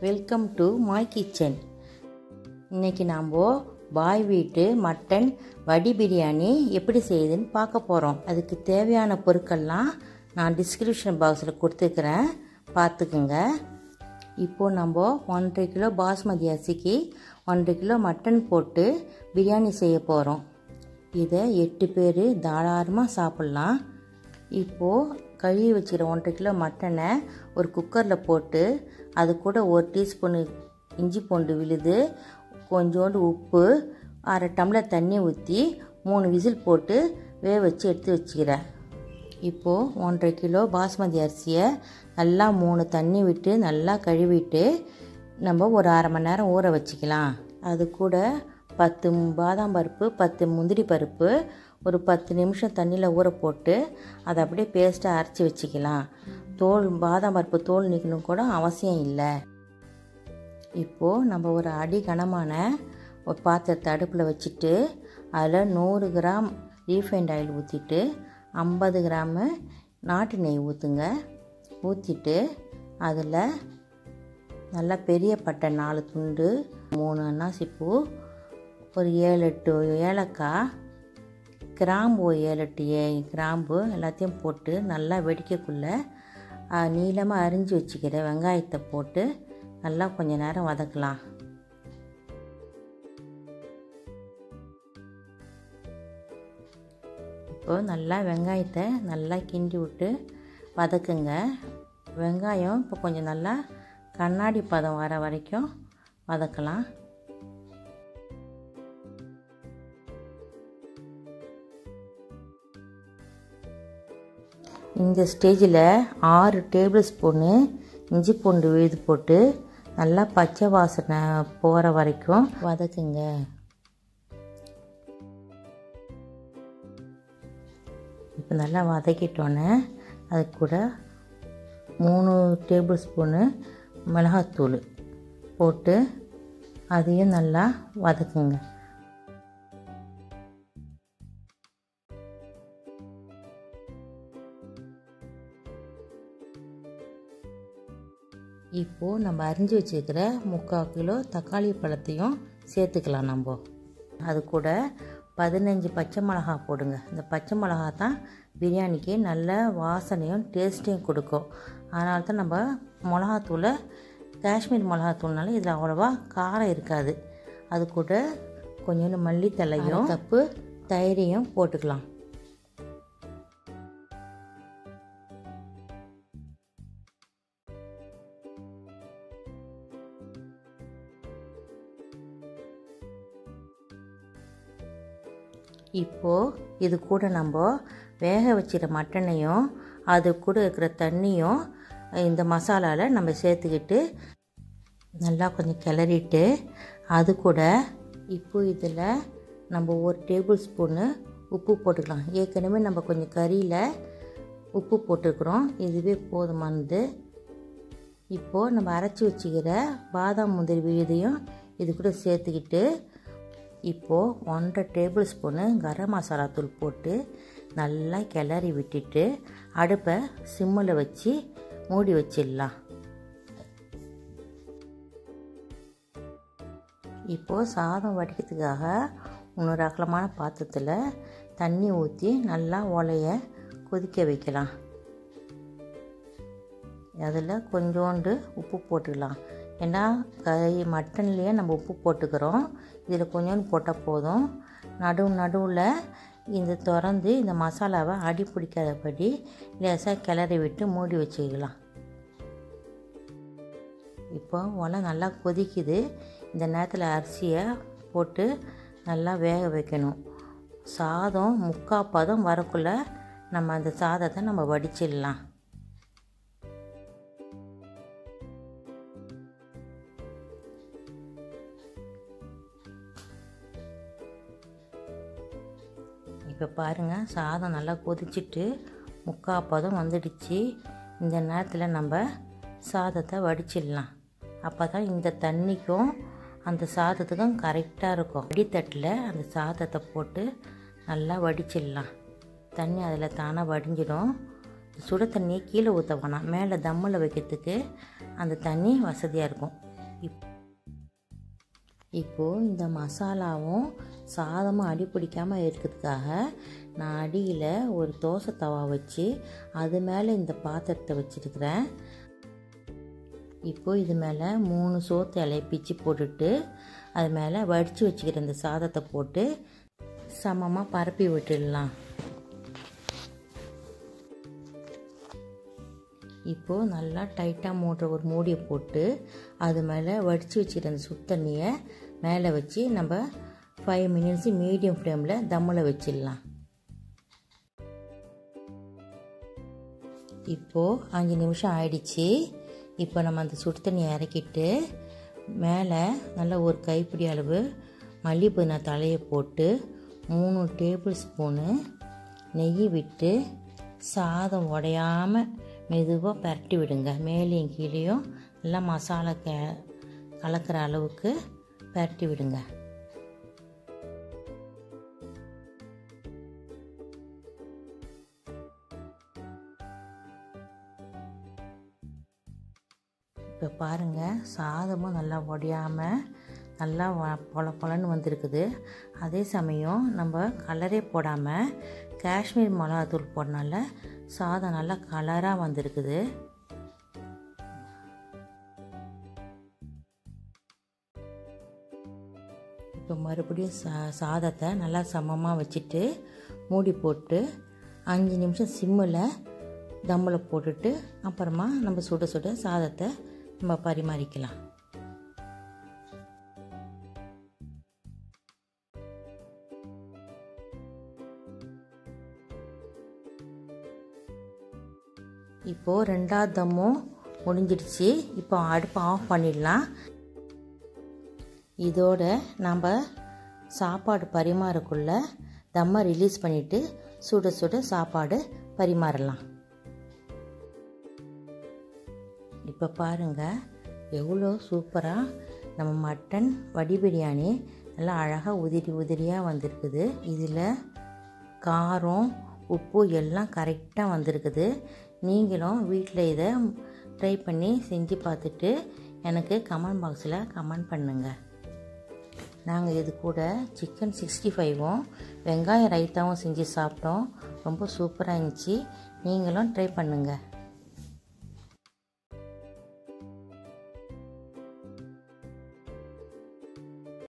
Welcome to my kitchen. இன்றைக்கி நாம் பாய் வீட்டு மட்டன் வடி பிரியாணி எப்படி செய்யுதுன்னு பார்க்க போகிறோம். அதுக்கு தேவையான பொருட்கள்லாம் நான் டிஸ்கிரிப்ஷன் பாக்ஸில் கொடுத்துருக்குறேன், பார்த்துக்குங்க. இப்போது நம்ம 1.5 கிலோ பாஸ்மதி அரிசிக்கு 1.5 கிலோ மட்டன் போட்டு பிரியாணி செய்ய போகிறோம். இதை 8 பேர் தாராளமாக சாப்பிட்லாம். இப்போது கழுவி வச்சுக்கிற 1.5 கிலோ மட்டனை ஒரு குக்கரில் போட்டு அது கூட 1 டீஸ்பூனு இஞ்சி பூண்டு விழுது, கொஞ்சோண்டு உப்பு, 1/2 டம்ளர் தண்ணி ஊற்றி 3 விசில் போட்டு வேக வச்சு எடுத்து வச்சுக்கிறேன். இப்போது 1.5 கிலோ பாஸ்மதி அரிசியை நல்லா 3 தண்ணி விட்டு நல்லா கழுவிட்டு நம்ம ஒரு 1/2 மணி நேரம் ஊற வச்சுக்கலாம். அது கூட 10 பாதாம் பருப்பு, 10 முந்திரி பருப்பு ஒரு 10 நிமிஷம் தண்ணியில் ஊற போட்டு அதை அப்படியே பேஸ்ட்டாக அரைச்சி வச்சுக்கலாம். பாதாம் பருப்பு தோல் நீக்கணும் கூட அவசியம் இல்லை. இப்போது நம்ம ஒரு அடி கனமான ஒரு பாத்திரத்தை அடுப்பில் வச்சுட்டு அதில் 100 கிராம் ரீஃபைண்ட் ஆயில் ஊற்றிட்டு 50 கிராமு நாட்டு நெய் ஊற்றுங்க. ஊற்றிட்டு அதில் நல்லா பெரிய பட்டை 4 துண்டு, 3 அன்னாசிப்பூ, ஒரு 7-8 ஏலக்காய், கிராம்பு 7-8 கிராம்பு எல்லாத்தையும் போட்டு நல்லா வெடிக்கக்குள்ளே நீளமாக அரிஞ்சு வச்சுக்கிற வெங்காயத்தை போட்டு நல்லா கொஞ்சம் நேரம் வதக்கலாம். இப்போது நல்லா வெங்காயத்தை நல்லா கிண்டி விட்டு வதக்குங்க. வெங்காயம் இப்போ கொஞ்சம் நல்லா கண்ணாடி பதம் வர வரைக்கும் வதக்கலாம். இந்த ஸ்டேஜில் 6 டேபிள் ஸ்பூனு இஞ்சி பூண்டு விழுது போட்டு நல்லா பச்சை வாசனை போகிற வரைக்கும் வதக்குங்க. இப்போ நல்லா வதக்கிட்டோன்னே அது கூட 3 டேபிள் ஸ்பூனு மிளகாத்தூள் போட்டு அதையும் நல்லா வதக்குங்க. இப்போது நம்ம அரிஞ்சு வச்சுருக்கிற 3/4 கிலோ தக்காளி பழத்தையும் சேர்த்துக்கலாம். நம்ம அது கூட 15 பச்சை மிளகா போடுங்க. இந்த பச்சை மிளகா தான் பிரியாணிக்கு நல்ல வாசனையும் டேஸ்ட்டையும் கொடுக்கும். அதனால தான் நம்ம மிளகாத்தூளை காஷ்மீர் மிளகாத்தூள்னால இதில் அவ்வளோவா காரம் இருக்காது. அது கூட கொஞ்சோண்டு மல்லித்தலையும் கப்பு தயிரையும் போட்டுக்கலாம். இப்போது இது கூட நம்ம வேக வச்சிட மட்டனையும் அது கூட இருக்கிற தண்ணியும் இந்த மசாலாவில் நம்ம சேர்த்துக்கிட்டு நல்லா கொஞ்சம் கிளறிட்டு அது கூட இப்போ இதில் நம்ம 1 டேபிள் ஸ்பூனு உப்பு போட்டுக்கலாம். ஏற்கனவே நம்ம கொஞ்சம் கறியில் உப்பு போட்டுருக்குறோம், இதுவே போதுமானது. இப்போது நம்ம அரைச்சி வச்சுக்கிற பாதாம் முந்திரி விழுதையும் இது கூட சேர்த்துக்கிட்டு இப்போது 1/2 டேபிள் ஸ்பூனு கரம் மசாலா தூள் போட்டு நல்லா கிளறி விட்டுட்டு அடுப்பை சிம்மில் வச்சு மூடி வச்சிடலாம். இப்போது சாதம் வடிக்கிறதுக்காக இன்னொரு அகலமான பாத்திரத்தில் தண்ணி ஊற்றி நல்லா உலைய கொதிக்க வைக்கலாம். அதில் கொஞ்சோண்டு உப்பு போட்டுக்கலாம். ஏன்னா மட்டன்லேயே நம்ம உப்பு போட்டுக்கிறோம், இதில் கொஞ்சோண்டு போட்டால் போதும். நடுவில் இந்த திறந்து இந்த மசாலாவை அடி பிடிக்காதபடி லேசாக கிளறி விட்டு மூடி வச்சுக்கலாம். இப்போ உலை நல்லா கொதிக்குது. இந்த நேரத்தில் அரிசியை போட்டு நல்லா வேக வைக்கணும். சாதம் 3/4 பதம் வரக்குள்ளே நம்ம அந்த சாதத்தை நம்ம வடிச்சிடலாம். இப்போ பாருங்கள், சாதம் நல்லா கொதிச்சுட்டு 3/4 பதம் வந்துடுச்சு. இந்த நேரத்தில் நம்ம சாதத்தை வடிச்சிடலாம். அப்போ தான் இந்த தண்ணிக்கும் அந்த சாதத்துக்கும் கரெக்டாக இருக்கும். அடித்தட்டில் அந்த சாதத்தை போட்டு நல்லா வடிச்சிடலாம். தண்ணி அதில் தானாக வடிஞ்சிடும். சுட தண்ணியை கீழே ஊற்ற வேணாம், மேலே தம்மில் வைக்கிறதுக்கு அந்த தண்ணி வசதியாக இருக்கும். இப்போது இந்த மசாலாவும் சாதமும் அடி பிடிக்காமல் இருக்கிறதுக்காக நான் அடியில் ஒரு தோசை தவா வச்சு அது மேலே இந்த பாத்திரத்தை வச்சுருக்கிறேன். இப்போது இது மேலே 3 சோத்து இலையை பிச்சு போட்டுட்டு அது மேலே வடித்து வச்சுக்கிற இந்த சாதத்தை போட்டு சமமாக பரப்பி விட்டுடலாம். இப்போது நல்லா டைட்டாக மூடுற ஒரு மூடியை போட்டு அது மேலே வடித்து வச்சுக்கிற அந்த சுடு தண்ணியை மேலே வச்சு நம்ம 5 மினிட்ஸ் மீடியம் ஃப்ளேமில் தம்மில் வச்சிடலாம். இப்போது 5 நிமிஷம் ஆயிடுச்சு. இப்போ நம்ம அந்த சுடு தண்ணியை இறக்கிட்டு மேலே நல்லா ஒரு கைப்பிடி அளவு மல்லி புதினா தலையை போட்டு 3 டேபிள் ஸ்பூனு நெய் விட்டு சாதம் உடையாமல் மெதுவாக பரட்டி விடுங்க. மேலேயும் கீழேயும் நல்லா மசாலா கலக்கிற அளவுக்கு பரட்டி விடுங்க. இப்போ பாருங்கள், சாதமும் நல்லா உடையாமல் நல்லா பொல பொலன்னு வந்திருக்குது. அதே சமயம் நம்ம கலரே போடாமல் காஷ்மீர் மிளகாத்தூள் போடனால சாதம் நல்லா கலராக வந்திருக்குது. இப்போ மறுபடியும் சாதத்தை நல்லா சமமாக வச்சுட்டு மூடி போட்டு 5 நிமிஷம் சிம்மில் தம்மில் போட்டுட்டு அப்புறமா நம்ம சுட சுட சாதத்தை நம்ம பரிமாறிக்கலாம். இப்போது 2வது தம்மும் முடிஞ்சிடுச்சு. இப்போ அடுப்பை ஆஃப் பண்ணிடலாம். இதோட நம்ம சாப்பாடு பரிமாறக்குள்ள தம்மை ரிலீஸ் பண்ணிவிட்டு சுட சுட சாப்பாடு பரிமாறலாம். இப்போ பாருங்கள், எவ்வளோ சூப்பராக நம்ம மட்டன் வடி பிரியாணி நல்லா அழகாக உதிரி உதிரியாக வந்திருக்குது. இதில் காரம் உப்பு எல்லாம் கரெக்டாக வந்திருக்குது. நீங்களும் வீட்டில் இதை ட்ரை பண்ணி செஞ்சு பார்த்துட்டு எனக்கு கமெண்ட் பாக்ஸில் கமெண்ட் பண்ணுங்கள். நாங்கள் இது கூட சிக்கன் 65ம் வெங்காய ரைத்தாவும் செஞ்சு சாப்பிட்டோம். ரொம்ப சூப்பராக இருந்துச்சு. நீங்களும் ட்ரை பண்ணுங்கள்.